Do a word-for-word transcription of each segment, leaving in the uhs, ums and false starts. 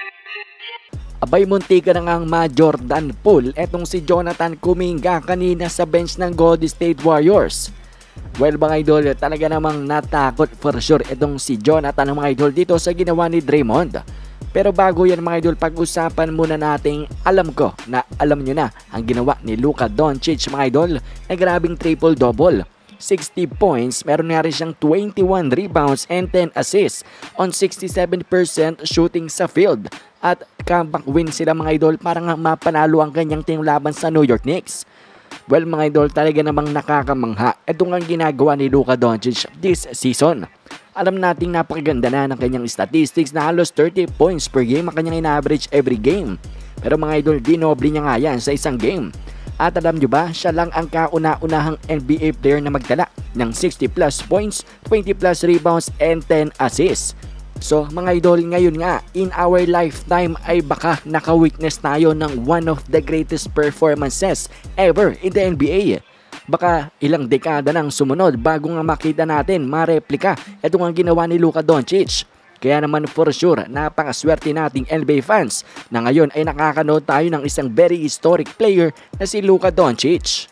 Abay, muntika na ngang ma-Jordan Poole etong si Jonathan Kuminga kanina sa bench ng Golden State Warriors. Well mga idol, talaga namang natakot for sure itong si Jonathan mga idol dito sa ginawa ni Draymond. Pero bago yan mga idol, pag-usapan muna natin, alam ko na alam nyo na ang ginawa ni Luka Doncic mga idol na grabing triple-double. sixty points, meron nga rin siyang twenty-one rebounds and ten assists on sixty-seven percent shooting sa field. At comeback win sila mga idol para nga mapanalo ang kanyang team laban sa New York Knicks. Well mga idol, talaga namang nakakamangha ito nga ginagawa ni Luka Doncic this season. Alam nating napakaganda na ng kanyang statistics na halos thirty points per game ang kanyang ina-average every game. Pero mga idol, dinoble niya nga yan sa isang game. At alam nyo ba, siya lang ang kauna-unahang N B A player na magdala ng sixty plus points, twenty plus rebounds, and ten assists. So mga idol, ngayon nga, in our lifetime ay baka naka-witness tayo ng one of the greatest performances ever in the N B A. Baka ilang dekada nang sumunod bago nga makita natin mareplika ito nga ginawa ni Luka Doncic. Kaya naman for sure, napakaswerte nating N B A fans na ngayon ay nakakanood tayo ng isang very historic player na si Luka Doncic.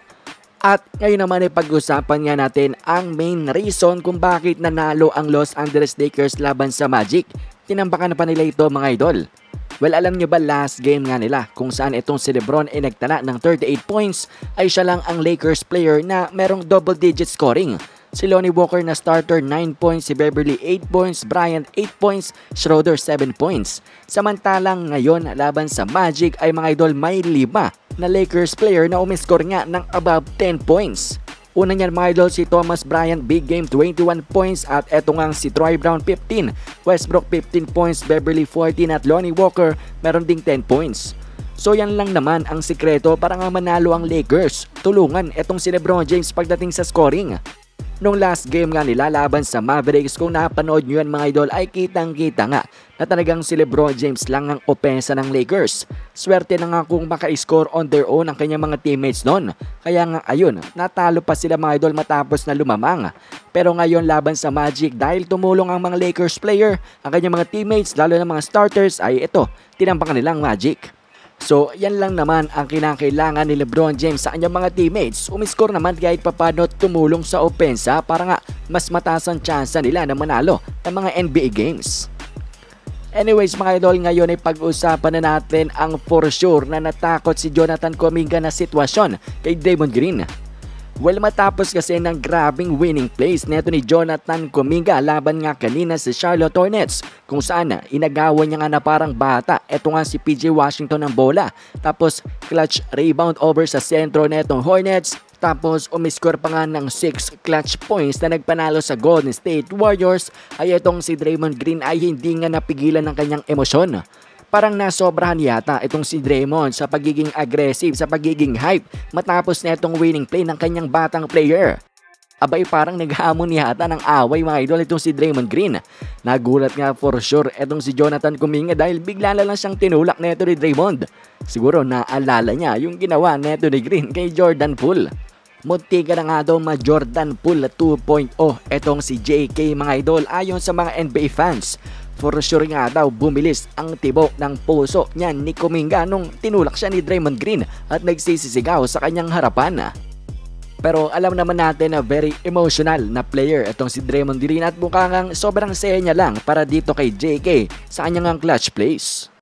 At ngayon naman ay pag-usapan nga natin ang main reason kung bakit nanalo ang Los Angeles Lakers laban sa Magic. Tinambakan na pa nila ito mga idol. Well, alam nyo ba last game nga nila kung saan itong si LeBron ay nagtala ng thirty-eight points ay siya lang ang Lakers player na merong double digit scoring. Si Lonnie Walker na starter nine points, si Beverly eight points, Bryant eight points, Schroeder seven points. Samantalang ngayon laban sa Magic ay mga idol may lima na Lakers player na umiscore nga ng above ten points. Una niyan mga idol si Thomas Bryant, big game, twenty-one points, at eto nga si Troy Brown fifteen, Westbrook fifteen points, Beverly fourteen, at Lonnie Walker meron ding ten points. So yan lang naman ang sikreto para nga manalo ang Lakers. Tulungan etong si LeBron James pagdating sa scoring. Nung last game nga nila laban sa Mavericks, kung napanood nyo yan mga idol, ay kitang-kita nga na talagang si LeBron James lang ang opensa ng Lakers. Swerte na nga kung maka-score on their own ang kanyang mga teammates noon. Kaya nga ayun, natalo pa sila mga idol matapos na lumamang. Pero ngayon laban sa Magic, dahil tumulong ang mga Lakers player, ang kanyang mga teammates, lalo na mga starters, ay ito, tinambakan nilang Magic. So yan lang naman ang kinakailangan ni LeBron James sa kanyang mga teammates. Umiscore naman kahit papano tumulong sa opensa para nga mas mataas ang tsansa nila na manalo ng mga N B A games. Anyways mga idol, ngayon ay pag-usapan na natin ang for sure na natakot si Jonathan Kuminga na sitwasyon kay Draymond Green. Well, matapos kasi ng grabing winning plays neto ni Jonathan Kuminga laban nga kanina sa Charlotte Hornets kung saan inagawan niya nga na parang bata. Ito nga si P J Washington ng bola. Tapos clutch rebound over sa sentro netong Hornets. Tapos umiscore pa nga ng six clutch points na nagpanalo sa Golden State Warriors. Ay itong si Draymond Green ay hindi nga napigilan ng kanyang emosyon. Parang nasobrahan yata itong si Draymond sa pagiging aggressive, sa pagiging hype matapos na itong winning play ng kanyang batang player. Abay, parang naghamon yata ng away mga idol itong si Draymond Green. Nagulat nga for sure itong si Jonathan Kuminga dahil bigla na lang siyang tinulak neto ni Draymond. Siguro naalala niya yung ginawa neto ni Green kay Jordan Poole. Muntika na nga daw ma-Jordan Poole two point oh etong si J K mga idol ayon sa mga N B A fans. For sure nga daw bumilis ang tibok ng puso niyan ni Kuminga nung tinulak siya ni Draymond Green at nagsisisigaw sa kanyang harapan. Pero alam naman natin na very emotional na player itong si Draymond Green at mukhang sobrang saya niya lang para dito kay J K sa kanyang clutch plays.